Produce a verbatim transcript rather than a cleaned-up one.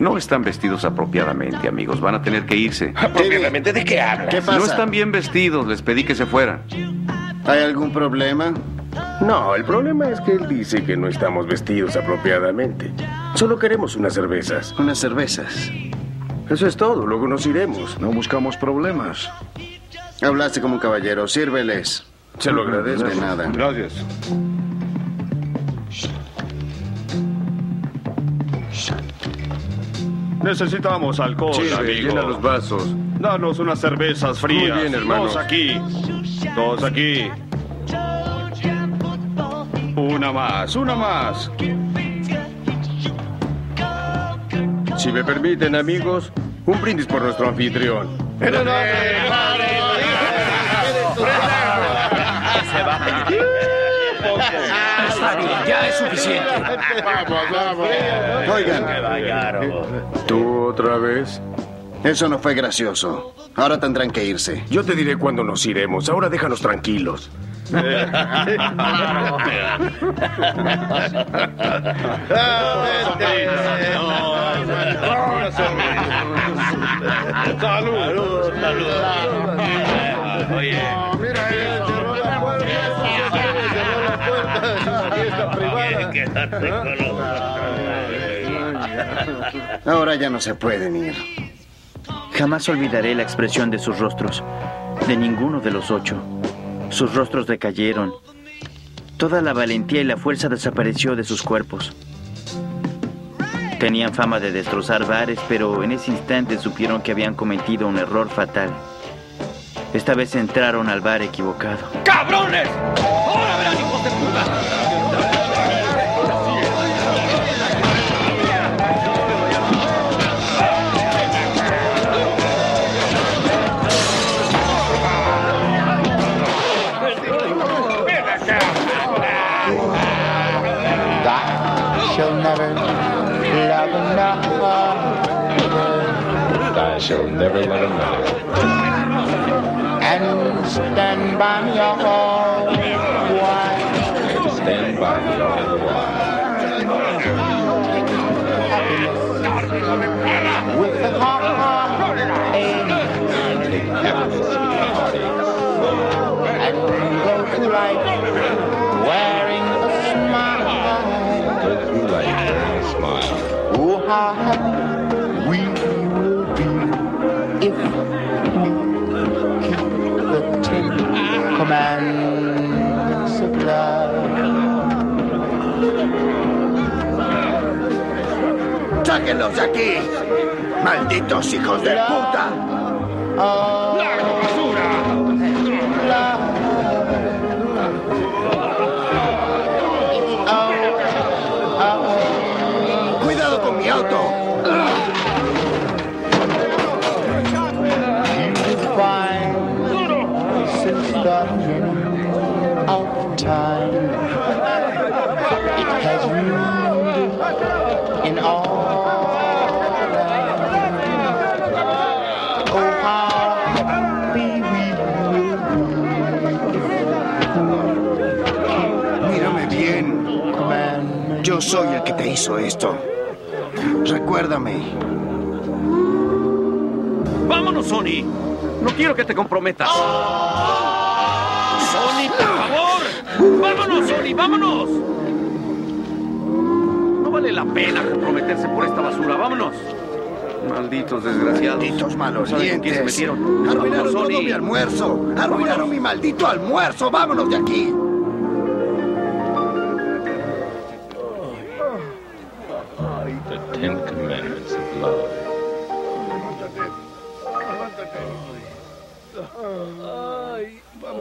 No están vestidos apropiadamente, amigos. Van a tener que irse. ¿Apropiadamente de qué hablas? ¿Qué pasa? No están bien vestidos. Les pedí que se fueran. ¿Hay algún problema? No, el problema es que él dice que no estamos vestidos apropiadamente. Solo queremos unas cervezas. Unas cervezas. Eso es todo, luego nos iremos. No buscamos problemas. Hablaste como un caballero. Sírveles. Se lo agradezco. De nada. Gracias. Necesitamos alcohol, Sirve, amigo. llena los vasos. Danos unas cervezas frías. Muy bien, hermano. Dos aquí. Dos aquí. Una más, una más. Si me permiten, amigos, un brindis por nuestro anfitrión. Está bien, ya es suficiente. Oigan, ¿Tú otra vez? eso no fue gracioso. Ahora tendrán que irse. Yo te diré cuándo nos iremos. Ahora déjanos tranquilos. Salud. Salud. Oye. Ahora ya no se pueden ir. Jamás olvidaré la expresión de sus rostros, de ninguno de los ocho. Sus rostros decayeron. Toda la valentía y la fuerza desapareció de sus cuerpos. Tenían fama de destrozar bares, pero en ese instante supieron que habían cometido un error fatal. Esta vez entraron al bar equivocado. ¡Cabrones! ¡Ahora verán, hijos de puta! Shall never love another. I shall never let another. And stand by me all the while. And stand by me all the while. Happiness with the heartache. Take happiness with the heartache. And go through life wearing a smile. Go through life wearing a smile. Oh, how happy we will be if we keep the Ten Commandments of love. ¡Sáquenlos de aquí! ¡Malditos hijos de puta! Oh, ¡Larga basura! love. Oh, oh. ¡Cuidado con mi auto! You will find since the beginning of time, it has ruled in all lands. Oh, how happy we will be. Mírame bien. Commandment. Yo soy el que te hizo esto. Recuérdame. ¡Vámonos, Sonny! No quiero que te comprometas. ¡Sonny, por favor! ¡Vámonos, Sonny! ¡Vámonos! No vale la pena comprometerse por esta basura. ¡Vámonos! Malditos desgraciados. Malditos malos ¿Saben con quién se dientes. metieron? Arruinaron ¡Vámonos, todo Sonny! mi almuerzo. Arruinaron mi maldito almuerzo. Vámonos de aquí. The Ten Commandments of Love.